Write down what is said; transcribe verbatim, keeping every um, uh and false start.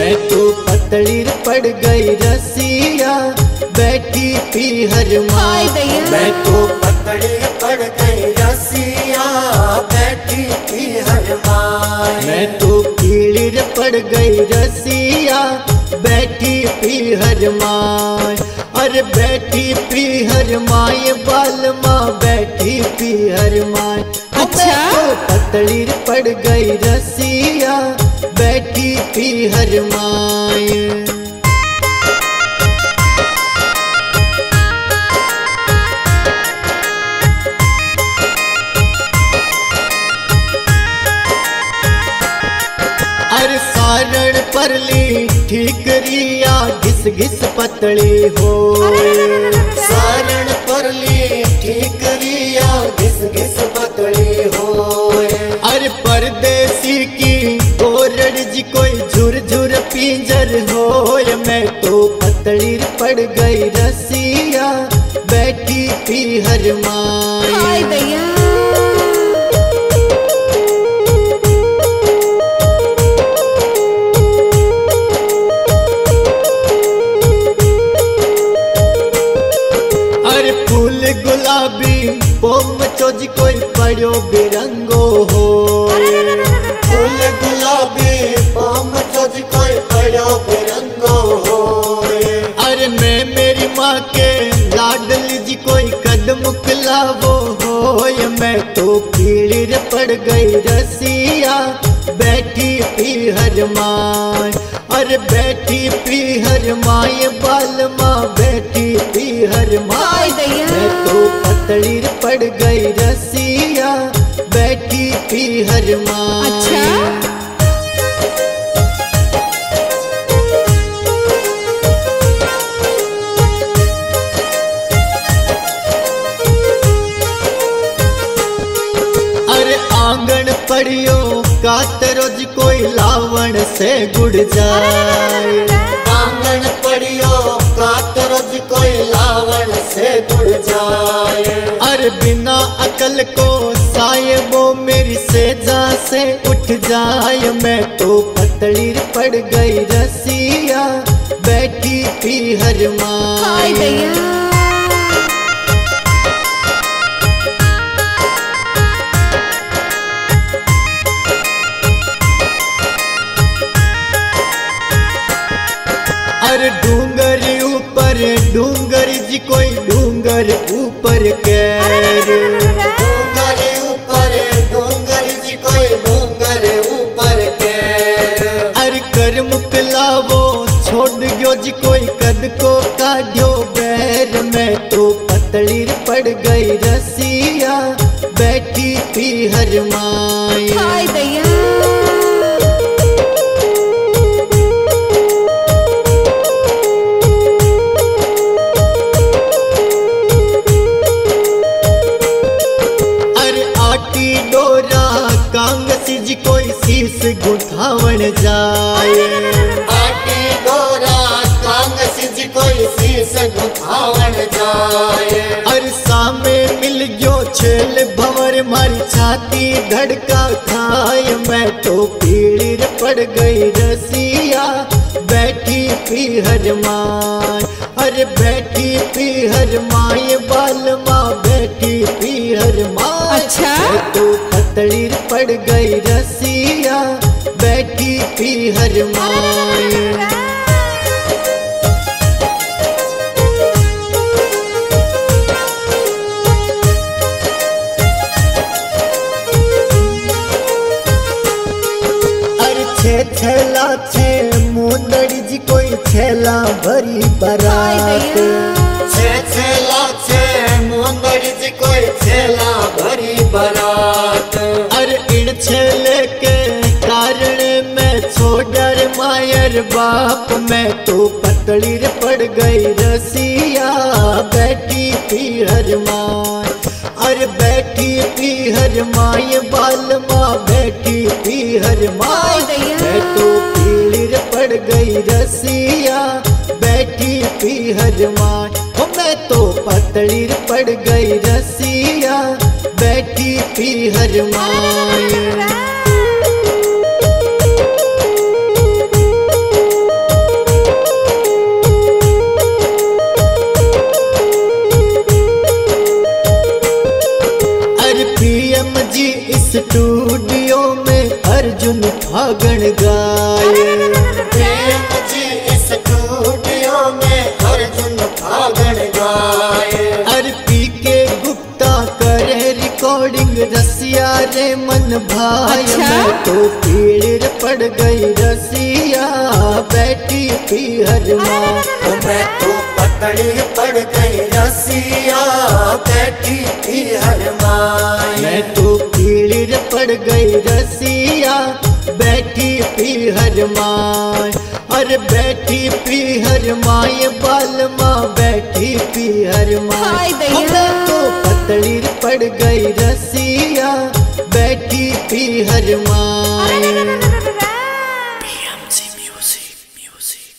मैं तो पतली पड़ गई रसिया बैठी पीहर माए। मैं तो पतली पड़ गई रसिया बैठी पीहर माए। मैं तो कीड़ पड़ गई रसिया बैठी पीहर माए। अरे बैठी पीहर माए बाल माँ बैठी पीहर माए। अच्छा तो पतली पड़ गई रसिया बैठी पीहर माए। अरे सारण परली ठीकरिया घिस घिस पतली हो। सारण परली ठीकरिया घिस घिस पतली हो। अरे परदेसी की गोरड़ जी कोई झुर झुर पिंजर हो। मैं तो पतली पड़ गई रसिया बैठी पीहर माए। अरे फूल गुलाबी पोम चोज कोई पड़ो बिरंगो हो। फूल गुलाबी पोम चोज कोई पड़ो बिरंगो हो। अरे मैं मेरी माँ के लाडली जी कोई कदम खिलावो हो। मैं तो कीड़ पड़ गई रसिया बैठी पीहर माए। अरे बैठी पीहर माए बाल माँ बैठी पीहर माए। मैं तो पतली पड़ गई रसिया बैठी पीहर माए। अच्छा आंगन पड़ियो कातरोज कोई लावण से गुड़ जाए। आंगन पड़ियो कातरोज कोई लावण से गुड़ जाए। अरे बिना अकल को साहिबो मेरी सेजा से उठ जाए। मैं तो पतली पड़ गई रसिया बैठी पीहर माए। अरे डूंगर ऊपर डूंगर जी कोई डूंगर ऊपर कैर। डूंगर ऊपर डूंगर जी कोई डूंगर ऊपर कैर। अरे कर मुकलावो छोड़ गयो जी कोई कद को काढ़ो बैर। मैं तो पतली पड़ गई रसिया बैठी पीहर माए। डोरा कांगसी जी कोई शीश गुठावन जाए। आटी डोरा कांगसी जी कोई शीश गुठावन जाए। अरे सामे मिल गयो छेल भंवर मारी छाती धड़का खाए। मैं तो पीड़ पड़ गई रसिया बैठी पीहर माए। अरे बैठी पीहर माए बाल माँ बैठी पीहर माए। अच्छा तो पतली पड़ गई रसिया बैठी पीहर माए। अरे छे छेला छे मुंदड़ी जी कोई छेला भरी बरात। छे छेला छे मुंदड़ी जी कोई छेला भरी बरात। अरे इन छेले के कारण मैं छोड़र मायर बाप। मैं तो पतली पड़ गई रसिया बैठी पीहर माए। अरे बैठी पीहर माए बाल माँ बैठी पीहर माए। मैं तो पीड़ पड़ गई रसिया बैठी पीहर माए। मैं तो पतली पड़ गई रसिया बैठी पीहर माए। भाई। अच्छा? मैं तो पीड़ पड़ गई रसिया बैठी पीहर माँ। मैं तो पतड़ी पड़ गई रसिया बैठी पीहर माँ। मैं तो पीड़ पड़ गई रसिया बैठी पीहर माँ। अरे बैठी पीहर माए बाल माँ बैठी पीहर माँ। मैं तो पतड़ी पड़ गई रसिया बैठी पीहर माँ।